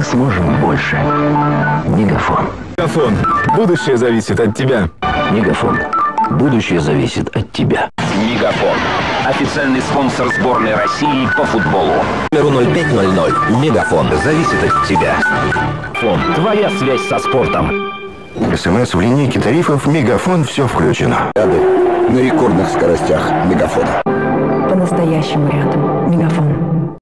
мы сможем больше. Мегафон. Мегафон. Будущее зависит от тебя. Мегафон. Будущее зависит от тебя. Мегафон. Официальный спонсор сборной России по футболу. Номер 0500. Мегафон. Зависит от тебя. Фон. Твоя связь со спортом. СМС в линейке тарифов «Мегафон» все включено. На рекордных скоростях Мегафона. По-настоящему рядом. Мегафон.